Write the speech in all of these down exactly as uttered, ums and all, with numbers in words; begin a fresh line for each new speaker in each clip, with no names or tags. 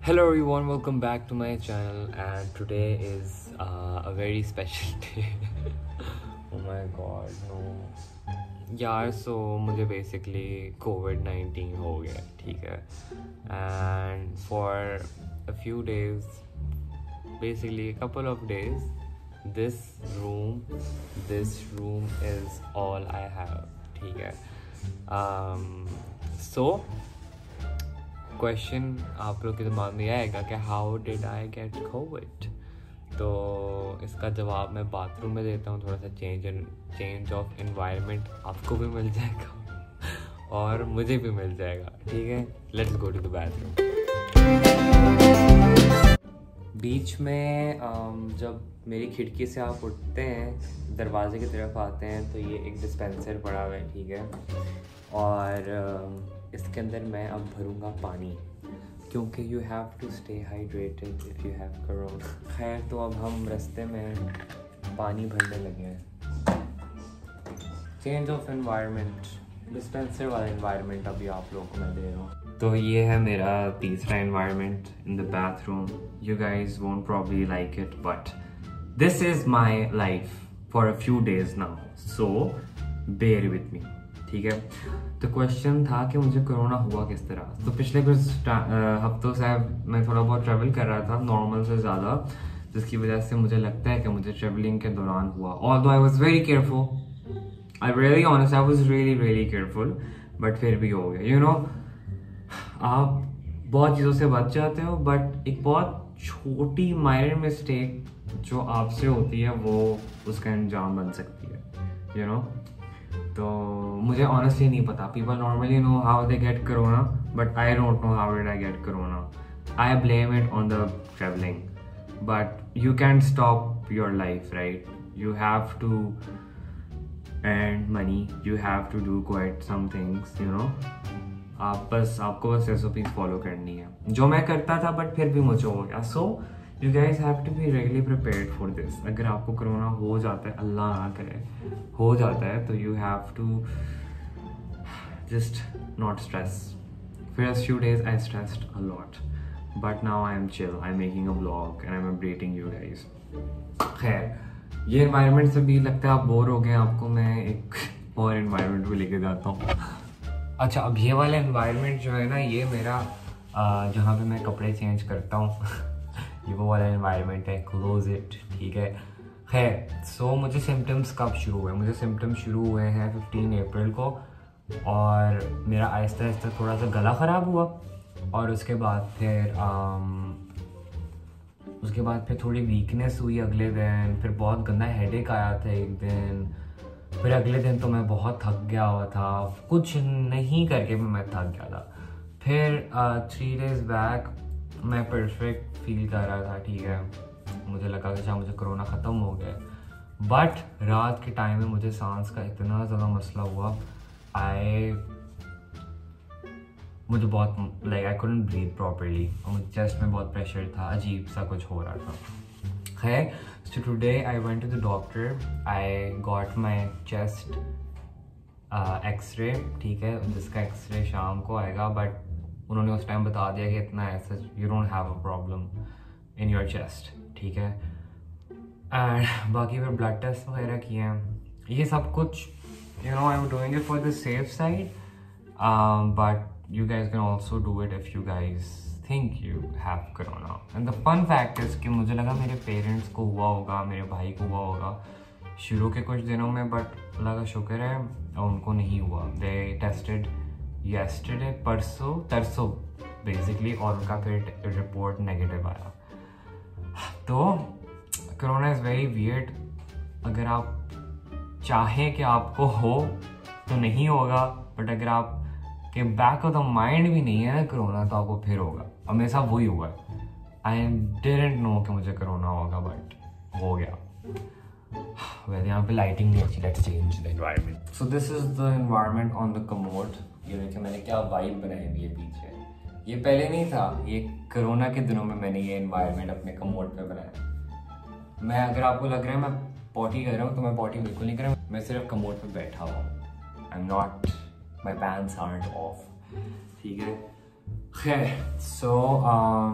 Hello everyone, welcome back to my channel and today is uh, a very special day. Oh my god, no. यार so मुझे basically COVID nineteen हो गया, ठीक है? And for a few days, basically a couple of days, this room, this room is all I have, ठीक है? Um, so question आप लोग के दिमाग में आएगा कि how did I get covid. तो इसका जवाब मैं बाथरूम में देता हूँ। थोड़ा सा चेंज चेंज ऑफ एनवायरनमेंट आपको भी मिल जाएगा और मुझे भी मिल जाएगा, ठीक है? Let's go to the bathroom. बीच में जब मेरी खिड़की से आप उठते हैं, दरवाजे की तरफ आते हैं, तो ये एक डिस्पेंसर पड़ा हुआ है, ठीक है? और इसके अंदर मैं अब भरूँगा पानी, क्योंकि you have to stay hydrated if you have corona. खैर, तो अब हम रास्ते में पानी भरने लगे हैं। चेंज ऑफ एनवायरनमेंट, डिस्पेंसर वाला एनवायरनमेंट अभी आप लोगों को मैं दे रहा हूँ। तो ये है मेरा तीसरा environment in the bathroom. You guys won't probably like it, but this is my life for a few days now, so bear with me, ठीक है? तो क्वेश्चन था कि मुझे कोरोना हुआ किस तरह। तो पिछले कुछ हफ्तों से मैं थोड़ा बहुत ट्रैवल कर रहा था, नॉर्मल से ज़्यादा, जिसकी वजह से मुझे लगता है कि मुझे ट्रैवलिंग के दौरान हुआ। Although I was very careful, I really honest, I was really really careful, but फिर भी हो गया। यू नो, आप बहुत चीज़ों से बच जाते हो, बट एक बहुत छोटी माइनर मिस्टेक जो आपसे होती है वो उसका अंजाम बन सकती है, यू नो। तो मुझे ऑनेस्टली नहीं पता। People normally know how they get corona, but I don't know how did I get corona. I blame it on the travelling, but you can stop your life, right? You have to earn money, you have to do quite some things, you know. आप बस आपको बस S O Ps follow करनी है, जो मैं करता था, बट फिर भी मुझे हो गया। So you guys have to be really prepared for this. अगर आपको कोरोना हो जाता है, अल्लाह ना करे हो जाता है, तो you have to just not stress. First few days I stressed a lot, but now I am chill, I am making a blog and I am updating you guys. खैर, ये एनवायरनमेंट से भी लगता है आप बोर हो गए, आपको मैं एक और एनवायरनमेंट भी लेके जाता हूँ। अच्छा, अब ये वाला एनवायरनमेंट जो है ना, ये मेरा जहाँ पे मैं कपड़े चेंज करता हूँ ये वो वाला एनवायरनमेंट है, क्लोज इट, ठीक है? खैर, सो मुझे सिम्टम्स कब शुरू हुए? मुझे सिम्टम्स शुरू हुए हैं फिफ्टीन अप्रैल को, और मेरा आहिस्ता आहिस्ता थोड़ा सा गला ख़राब हुआ, और उसके बाद फिर आम, उसके बाद फिर थोड़ी वीकनेस हुई अगले दिन, फिर बहुत गंदा हेडेक आया था एक दिन, फिर अगले दिन तो मैं बहुत थक गया हुआ था, कुछ नहीं करके भी मैं थक गया था। फिर थ्री डेज बैक मैं परफेक्ट फील कर रहा था, ठीक है? मुझे लगा कि शायद मुझे कोरोना ख़त्म हो गया, बट रात के टाइम में मुझे सांस का इतना ज़्यादा मसला हुआ, आई मुझे बहुत like I couldn't breathe properly, और मुझे चेस्ट में बहुत प्रेशर था, अजीब सा कुछ हो रहा था। खैर, so today I went to the doctor, I got my chest x-ray, ठीक है? जिसका एक्सरे शाम को आएगा, बट उन्होंने उस टाइम बता दिया कि इतना ऐसा you don't have a problem in your chest, ठीक है? एंड बाकी फिर ब्लड टेस्ट वगैरह किए हैं, ये सब कुछ, you know, I am doing it for the safe side, but you guys can also do it if you guys think you have corona. And the fun fact is कि मुझे लगा मेरे पेरेंट्स को हुआ होगा, मेरे भाई को हुआ होगा शुरू के कुछ दिनों में, बट अल्लाह का शुक्र है उनको नहीं हुआ। दे टेस्टेड येस्टरडे, परसों तरसों बेसिकली, और उनका फिर रिपोर्ट नेगेटिव आया। तो कोरोना इज़ वेरी वियर्ड। अगर आप चाहें कि आपको हो तो नहीं होगा, बट अगर आप के बैक ऑफ द माइंड भी नहीं है ना कोरोना, तो आपको फिर होगा। अब मेरे साथ वही हुआ है। आई डिडंट नो कि मुझे कोरोना होगा, बट हो गया। वैसे यहाँ पे लाइटिंग नहीं अच्छी, let's change the environment. So this is the environment on the commode. ये देखिए मैंने क्या वाइब बनाई हुई है पीछे, ये पहले नहीं था, ये कोरोना के दिनों में मैंने ये एनवायरनमेंट अपने कमोड पे बनाया। मैं, अगर आपको लग रहा है मैं पॉटी कर रहा हूँ, तो मैं पॉटी बिल्कुल नहीं कर रहा हूँ, मैं सिर्फ कमोड पे बैठा हुआ हूँ। I am not, my pants aren't off, ठीक है? खैर, सो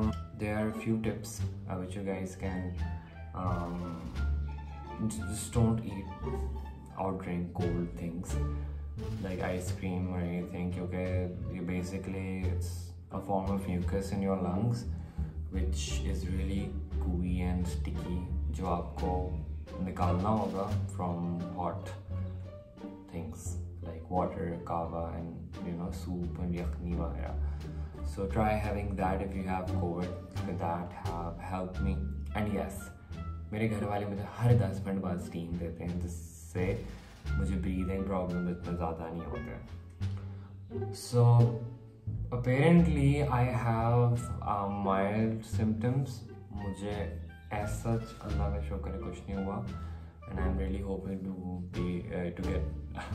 there are a few tips uh, which you guys can um, just don't eat or drink cold things like ice cream or anything, because you basically it's a form of mucus in your lungs which is really gooey and sticky, जो आपको निकालना होगा from hot things like water, kava, and you know soup and yakhni वगैरह. So try having that if you have COVID. That have helped me. And yes, मेरे घर वाले मुझे हर दस मिनट बाद स्टीम देते हैं जिससे मुझे ब्रीदिंग प्रॉब्लम इतना ज़्यादा नहीं होते. So apparently I have uh, mild symptoms. मुझे as such अल्लाह का शुक्र है कुछ नहीं हुआ, and I'm really hoping to be uh, to get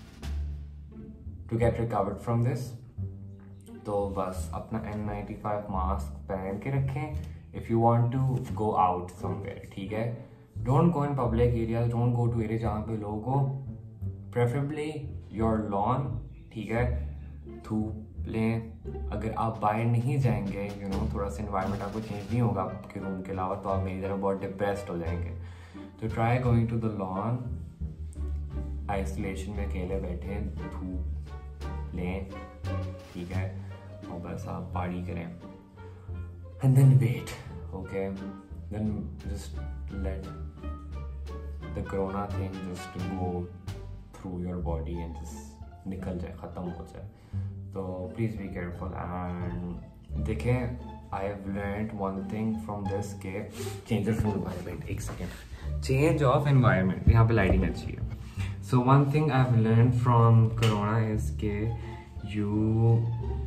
to get recovered from this. तो बस अपना एन नाइन्टी फाइव मास्क पहन के रखें if you want to go out somewhere, ठीक है. Don't go in public areas, don't go to area जहाँ पे लोग हो, preferably your lawn, ठीक है. धूप लें. अगर आप बाहर नहीं जाएंगे, you know, थोड़ा सा environment आपको change नहीं होगा आपके रूम के अलावा, तो आप मेरी तरह बहुत depressed हो जाएंगे. तो try going to the lawn, isolation में अकेले बैठे धूप लें, ठीक है, और बस आप पार्टी करें. And then wait, okay? Then just let the corona thing just go through your body and just निकल जाए, ख़त्म हो जाए. So please be careful. And देखें, I have learned one thing from this के change of environment. एक second. Change of environment. यहाँ पे lighting अच्छी है. So one thing I have learned from corona is के you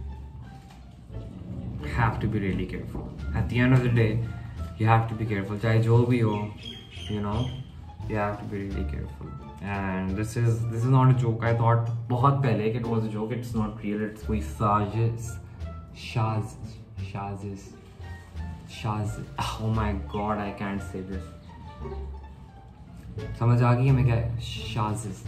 have to be really careful. At the end of the day, you have to be careful. चाहे जो भी हो, you know, you have to be really careful. And this is this is not a joke. I thought बहुत पहले कि it was a joke. It's not real. It's कोई साजिश, Shaz, शाजिश, Shaz. Oh my God, I can't say this. समझ आ गई है मैं क्या है? शाजिश.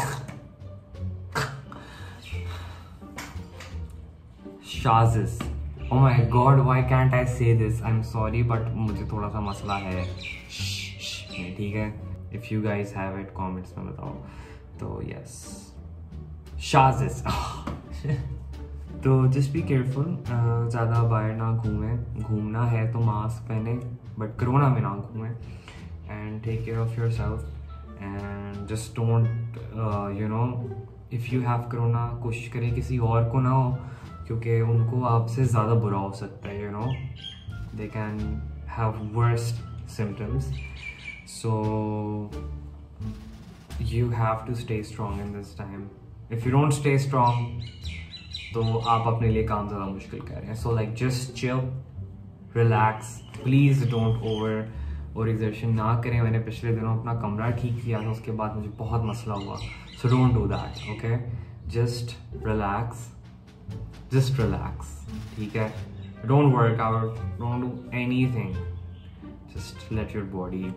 शाजिश. Oh my God, why can't I say this? I'm sorry, but मुझे थोड़ा सा मसला है. ठीक है? If you guys have it, comments में बताओ. तो yes, शाजिश. तो just be careful. uh, ज़्यादा बाहर ना घूमें. घूमना है तो मास्क पहने, but कोरोना में ना घूमें. And take care of yourself. And just don't, uh, you know, if you have corona, कोशिश करें किसी और को ना हो, क्योंकि उनको आपसे ज़्यादा बुरा हो सकता है. You know, they can have worse symptoms. So you have to stay strong in this time. If you don't stay strong, तो आप अपने लिए काम ज़्यादा मुश्किल कर रहे हैं. So like just chill, relax. Please don't over और exertion ना करें. मैंने पिछले दिनों अपना कमरा ठीक किया था, उसके बाद मुझे बहुत मसला हुआ. So don't do that, okay? Just relax. Just relax, ठीक है? Don't work out, don't do anything. Just let your body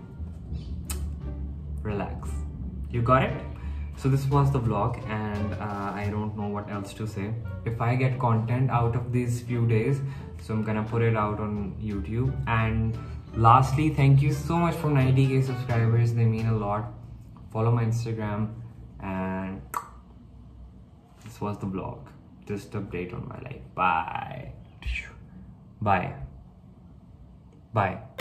relax. You got it? So this was the vlog, and uh, I don't know what else to say. If I get content out of these few days, so I'm gonna put it out on YouTube. And lastly, thank you so much for ninety K subscribers. They mean a lot. Follow my Instagram, and this was the vlog. Just update on my life. Bye. Bye. Bye.